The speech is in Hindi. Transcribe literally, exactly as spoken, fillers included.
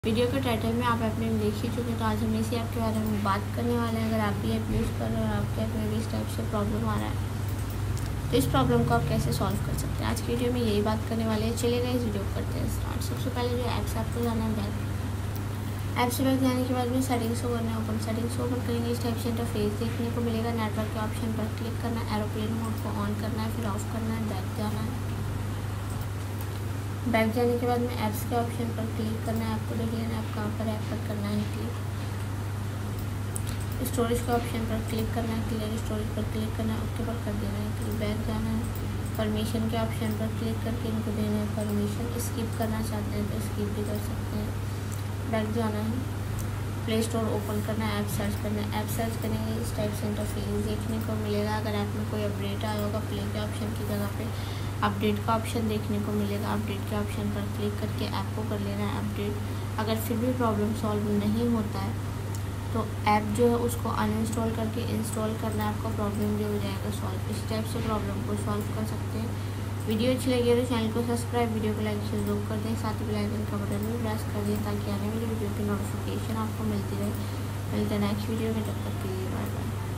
वीडियो के टाइटल में आप ऐप नेम देख ही चुके, तो आज हम इसी ऐप के बारे में बात करने वाले हैं। अगर आप भी ऐप यूज़ कर रहे हो और आपके ऐप में भी इस टाइप से प्रॉब्लम आ रहा है तो इस प्रॉब्लम को आप कैसे सॉल्व कर सकते हैं, आज की वीडियो में यही बात करने वाले हैं। चलिएगा इस वीडियो को करते हैं स्टार्ट। सबसे पहले जो ऐप से आपको जाना है बैक। ऐप से बैक जाने के बाद में सेटिंग्स को करना है ओपन। सेटिंग्स को ओपन करेंगे, इस टाइप से इंटरफेस देखने को मिलेगा। नेटवर्क के ऑप्शन पर क्लिक करना है, एरोप्लेन मोड को ऑन करना है, फिर ऑफ करना है, बैक जाना है। बैक जाने के बाद में ऐप्स के ऑप्शन पर क्लिक करना है, आपको देख लेना है आप कहाँ पर ऐप पर करना है क्लिक। स्टोरेज के ऑप्शन पर क्लिक करना है, क्लियर स्टोरेज पर क्लिक करना है, ओके पर कर देना है क्लिक। बैक जाना है, परमिशन के ऑप्शन पर क्लिक करके इनको देना है परमिशन। स्किप करना चाहते हैं तो स्किप भी कर सकते हैं। बैक जाना है, प्ले स्टोर ओपन करना है, ऐप सर्च करना है। ऐप सर्च करेंगे, इस टाइप से इंटरफेस देखने को मिलेगा। अगर ऐप में कोई अपडेट आया होगा, प्ले के ऑप्शन की जगह पे अपडेट का ऑप्शन देखने को मिलेगा। अपडेट के ऑप्शन पर क्लिक करके ऐप को कर लेना है अपडेट। अगर फिर भी प्रॉब्लम सॉल्व नहीं होता है तो ऐप जो है उसको अनइंस्टॉल करके इंस्टॉल करना है, आपका प्रॉब्लम भी हो जाएगा सॉल्व। इस टाइप से प्रॉब्लम को सॉल्व कर सकते हैं। वीडियो अच्छी लगी तो चैनल को सब्सक्राइब, वीडियो को लाइक शेयर जरूर कर दें, साथ ही बेल आइकन का बटन भी प्रेस कर दें ताकि आने वाली वीडियो की नोटिफिकेशन आपको मिलती रहे। मिलते हैं नेक्स्ट वीडियो में, तब तक के लिए बाय बाय।